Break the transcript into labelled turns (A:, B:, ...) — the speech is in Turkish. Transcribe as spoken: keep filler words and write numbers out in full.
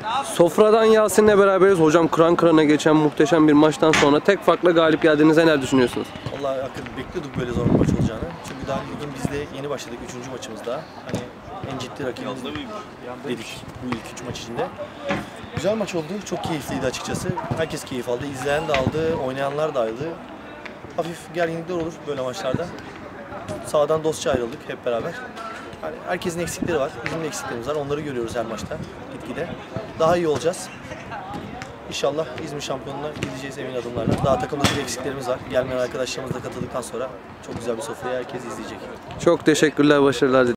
A: Sofradan Yasin'le beraberiz. Hocam kıran kırana geçen muhteşem bir maçtan sonra tek farkla galip geldiğinizde neler düşünüyorsunuz?
B: Vallahi hakikaten bekliyorduk böyle zor bir maç olacağını. Çünkü daha ligin biz de yeni başladık. Üçüncü maçımız daha. Hani en ciddi rakibimiz dedik bu ilk üç maç içinde. Güzel maç oldu. Çok keyifliydi açıkçası. Herkes keyif aldı. İzleyen de aldı. Oynayanlar da aldı. Hafif gerginlikler olur böyle maçlarda. Sahadan dostça ayrıldık hep beraber. Yani herkesin eksikleri var. Bizim de eksiklerimiz var. Onları görüyoruz her maçta. Gitgide. Daha iyi olacağız. İnşallah İzmir şampiyonluğuna gideceğiz emin adımlarla. Daha takımda bir eksiklerimiz var. Gelmeyen arkadaşlarımız da katıldıktan sonra çok güzel bir sofrayı herkes izleyecek.
A: Çok teşekkürler, başarılar.